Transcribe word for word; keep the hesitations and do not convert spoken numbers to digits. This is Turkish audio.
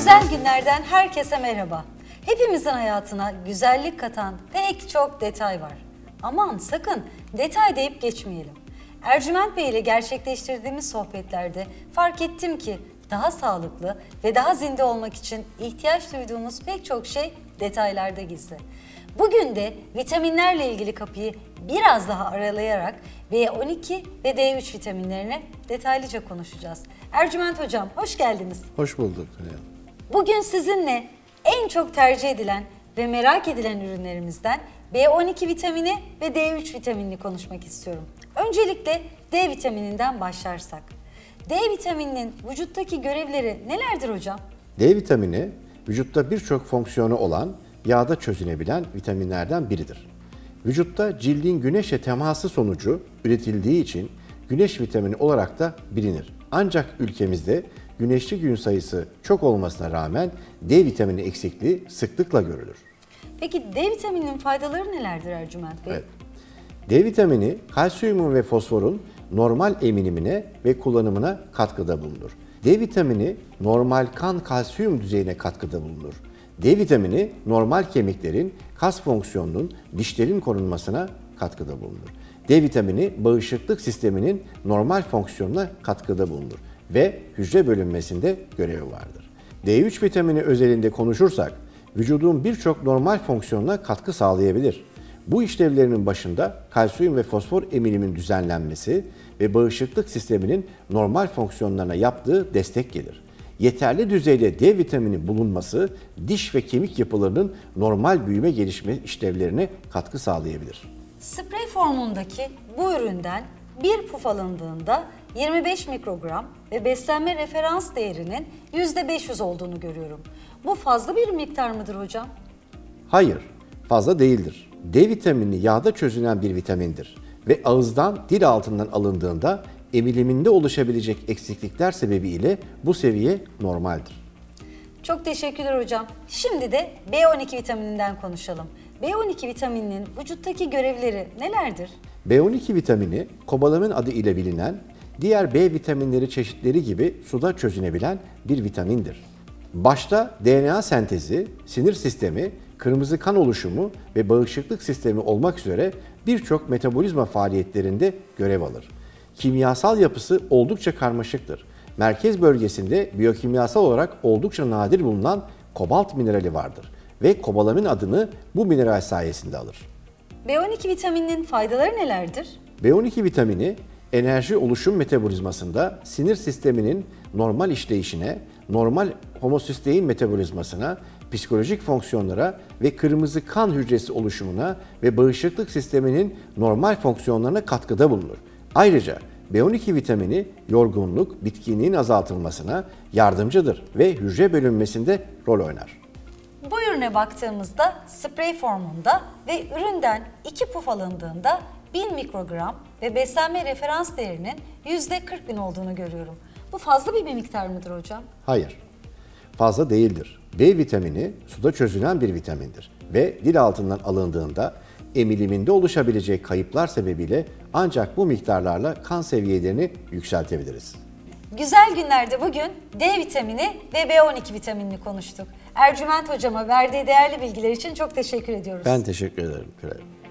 Güzel günlerden herkese merhaba. Hepimizin hayatına güzellik katan pek çok detay var. Aman sakın detay deyip geçmeyelim. Ercüment Bey ile gerçekleştirdiğimiz sohbetlerde fark ettim ki daha sağlıklı ve daha zinde olmak için ihtiyaç duyduğumuz pek çok şey detaylarda gizli. Bugün de vitaminlerle ilgili kapıyı biraz daha aralayarak B on iki ve D üç vitaminlerini detaylıca konuşacağız. Ercüment Hocam hoş geldiniz. Hoş bulduk. Bugün sizinle en çok tercih edilen ve merak edilen ürünlerimizden B on iki vitamini ve D üç vitaminini konuşmak istiyorum. Öncelikle D vitamininden başlarsak. D vitamininin vücuttaki görevleri nelerdir hocam? D vitamini vücutta birçok fonksiyonu olan yağda çözünebilen vitaminlerden biridir. Vücutta cildin güneşe teması sonucu üretildiği için güneş vitamini olarak da bilinir. Ancak ülkemizde güneşli gün sayısı çok olmasına rağmen D vitamini eksikliği sıklıkla görülür. Peki D vitamininin faydaları nelerdir Ercüment Bey? Evet. D vitamini kalsiyumun ve fosforun normal eminimine ve kullanımına katkıda bulunur. D vitamini normal kan kalsiyum düzeyine katkıda bulunur. D vitamini normal kemiklerin, kas fonksiyonunun, dişlerin korunmasına katkıda bulunur. D vitamini bağışıklık sisteminin normal fonksiyonuna katkıda bulunur ve hücre bölünmesinde görevi vardır. D üç vitamini özelinde konuşursak, vücudun birçok normal fonksiyonuna katkı sağlayabilir. Bu işlevlerinin başında kalsiyum ve fosfor eminimin düzenlenmesi ve bağışıklık sisteminin normal fonksiyonlarına yaptığı destek gelir. Yeterli düzeyde D vitamini bulunması diş ve kemik yapılarının normal büyüme gelişme işlevlerine katkı sağlayabilir. Sprey formundaki bu üründen bir puf alındığında yirmi beş mikrogram ve beslenme referans değerinin yüzde beş yüz olduğunu görüyorum. Bu fazla bir miktar mıdır hocam? Hayır, fazla değildir. D vitamini yağda çözünen bir vitamindir ve ağızdan dil altından alındığında emiliminde oluşabilecek eksiklikler sebebiyle bu seviye normaldir. Çok teşekkürler hocam. Şimdi de B on iki vitamininden konuşalım. B on iki vitamininin vücuttaki görevleri nelerdir? B on iki vitamini, kobalamin adı ile bilinen diğer B vitaminleri çeşitleri gibi suda çözünebilen bir vitamindir. Başta D N A sentezi, sinir sistemi, kırmızı kan oluşumu ve bağışıklık sistemi olmak üzere birçok metabolizma faaliyetlerinde görev alır. Kimyasal yapısı oldukça karmaşıktır. Merkez bölgesinde biyokimyasal olarak oldukça nadir bulunan kobalt minerali vardır ve kobalamin adını bu mineral sayesinde alır. B on iki vitamininin faydaları nelerdir? B on iki vitamini enerji oluşum metabolizmasında sinir sisteminin normal işleyişine, normal homosistein metabolizmasına, psikolojik fonksiyonlara ve kırmızı kan hücresi oluşumuna ve bağışıklık sisteminin normal fonksiyonlarına katkıda bulunur. Ayrıca B on iki vitamini yorgunluk, bitkinliğin azaltılmasına yardımcıdır ve hücre bölünmesinde rol oynar. Bu ürüne baktığımızda sprey formunda ve üründen iki puf alındığında bin mikrogram ve beslenme referans değerinin yüzde kırk bin olduğunu görüyorum. Bu fazla bir miktar mıdır hocam? Hayır, fazla değildir. B vitamini suda çözülen bir vitamindir ve dil altından alındığında emiliminde oluşabilecek kayıplar sebebiyle ancak bu miktarlarla kan seviyelerini yükseltebiliriz. Güzel günlerde bugün D vitamini ve B on iki vitaminini konuştuk. Ercüment Hocama verdiği değerli bilgiler için çok teşekkür ediyoruz. Ben teşekkür ederim.